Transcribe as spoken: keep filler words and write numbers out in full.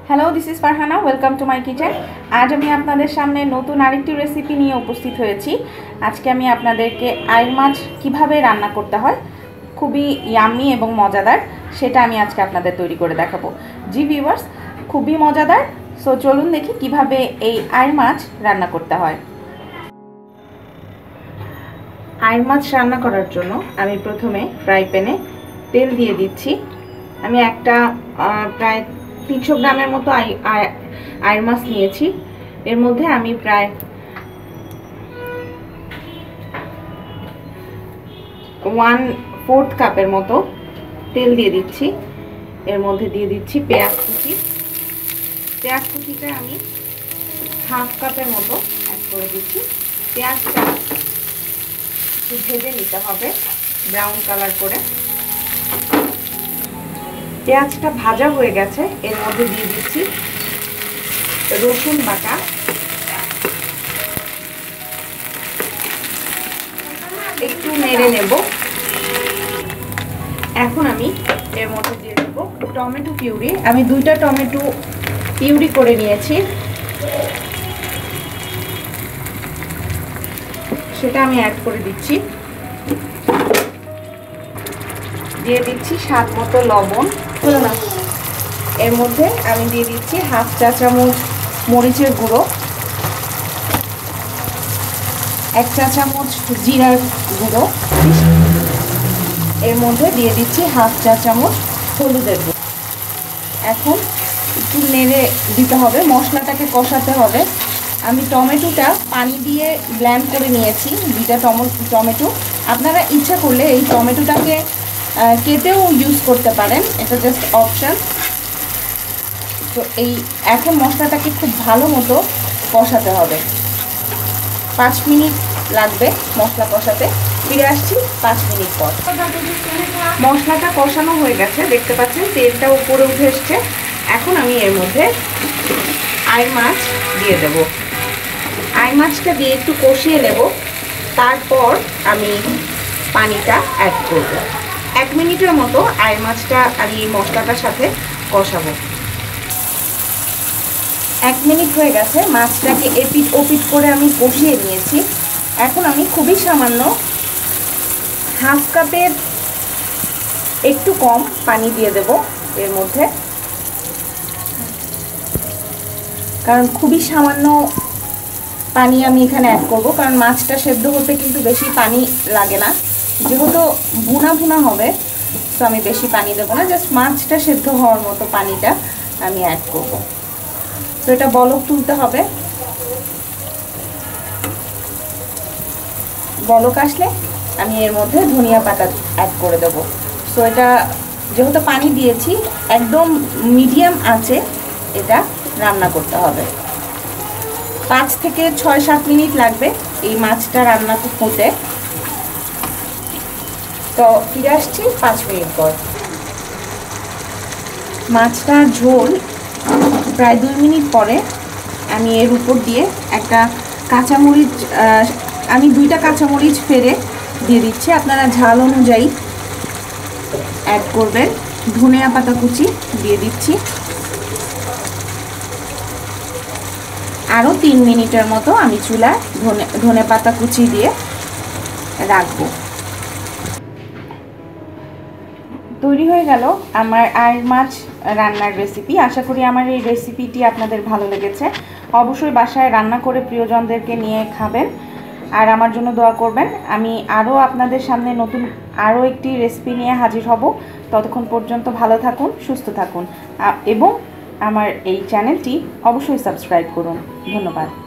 Hello, this is Farhana. Welcome to my kitchen. আজ আমি আপনাদের সামনে নতুন আরেকটি রেসিপি নিয়ে উপস্থিত হয়েছি। আজকে আমি আপনাদেরকে আইড় মাছ কীভাবে রান্না করতে হয়, খুবই ইয়াম্মি এবং মজাদার, সেটা আমি আজকে আপনাদের তৈরি করে দেখাবো। জি ভিউয়ার্স, খুবই মজাদার। সো চলুন দেখি কিভাবে এই আইড় মাছ রান্না করতে হয়। আইড় মাছ রান্না করার জন্য আমি প্রথমে ফ্রাই প্যানে তেল দিয়ে দিচ্ছি। আমি একটা প্রায় তিনশো গ্রামের মতো আইড় মাছ নিয়েছি। এর মধ্যে আমি প্রায় ওয়ান ফোর্থ কাপের মতো তেল দিয়ে দিচ্ছি। এর মধ্যে দিয়ে দিচ্ছি পেঁয়াজ কুচি। পেঁয়াজ কুচিটা আমি হাফ কাপের মতো অ্যাড করে দিচ্ছি। পেঁয়াজটা একটু ভেজে নিতে হবে ব্রাউন কালার করে। পেঁয়াজটা ভাজা হয়ে গেছে। এর মধ্যে দিয়ে দিচ্ছি রসুন বাটা, একটু নেড়ে নেব। এখন আমি এর মধ্যে দিয়ে দেব টমেটো পিউরি। আমি দুইটা টমেটো পিউরি করে নিয়েছি, সেটা আমি অ্যাড করে দিচ্ছি। দিয়ে দিচ্ছি স্বাদ মতো লবণ। এর মধ্যে আমি দিয়ে দিচ্ছি হাফ চা চামচ মরিচের গুঁড়ো, এক চা চামচ জিরার গুঁড়ো, এর মধ্যে দিয়ে দিচ্ছি হাফ চা চামচ হলুদের গুঁড়ো। এখন একটু নেড়ে দিতে হবে, মশলাটাকে কষাতে হবে। আমি টমেটোটা পানি দিয়ে ব্লেন্ড করে নিয়েছি, দুইটা টমেটো। আপনারা ইচ্ছা করলে এই টমেটোটাকে কেটেও ইউজ করতে পারেন, এটা জাস্ট অপশন। তো এই এখন মশলাটাকে খুব ভালো মতো কষাতে হবে। পাঁচ মিনিট লাগবে মশলা কষাতে। ফিরে আসছি পাঁচ মিনিট পর। মশলাটা কষানো হয়ে গেছে, দেখতে পাচ্ছেন তেলটা উপরে উঠে এসছে। এখন আমি এর মধ্যে আইড় মাছ দিয়ে দেব। আইড় মাছটা দিয়ে একটু কষিয়ে নেব, তারপর আমি পানিটা অ্যাড করব। এক মিনিটের মতো আইড় মাছটা আর এই মশলাটার সাথে কষাবো। এক মিনিট হয়ে গেছে, মাছটাকে এপিট ওপিট করে আমি কষিয়ে নিয়েছি। এখন আমি খুবই সামান্য হাফ কাপের একটু কম পানি দিয়ে দেব এর মধ্যে, কারণ খুবই সামান্য পানি আমি এখানে অ্যাড করব, কারণ মাছটা সেদ্ধ হতে কিন্তু বেশি পানি লাগে না, যেহেতু ভুনা ভুনা হবে। তো আমি বেশি পানি দেবো না, জাস্ট মাছটা সেদ্ধ হওয়ার মতো পানিটা আমি অ্যাড করব। তো এটা বলক তুলতে হবে। বলক আসলে আমি এর মধ্যে ধনিয়া পাতা অ্যাড করে দেব। সো এটা যেহেতু পানি দিয়েছি, একদম মিডিয়াম আঁচে এটা রান্না করতে হবে। পাঁচ থেকে ছয় সাত মিনিট লাগবে এই মাছটা রান্না হতে। তো ফিরে আসছি পাঁচ মিনিট পর। মাছটার ঝোল প্রায় দুই মিনিট পরে আমি এর উপর দিয়ে একটা কাঁচামরিচ, আমি দুইটা কাঁচামরিচ ফেলে দিয়ে দিচ্ছি। আপনারা ঝাল অনুযায়ী অ্যাড করবেন। ধনিয়া পাতা কুচি দিয়ে দিচ্ছি। আরও তিন মিনিটের মতো আমি চুলায় ধনে ধনে পাতা কুচি দিয়ে রাখবো। তৈরি হয়ে গেল আমার আইড় মাছ রান্নার রেসিপি। আশা করি আমার এই রেসিপিটি আপনাদের ভালো লেগেছে। অবশ্যই বাসায় রান্না করে প্রিয়জনদেরকে নিয়ে খাবেন আর আমার জন্য দোয়া করবেন। আমি আরও আপনাদের সামনে নতুন আরও একটি রেসিপি নিয়ে হাজির হব। ততক্ষণ পর্যন্ত ভালো থাকুন, সুস্থ থাকুন এবং আমার এই চ্যানেলটি অবশ্যই সাবস্ক্রাইব করুন। ধন্যবাদ।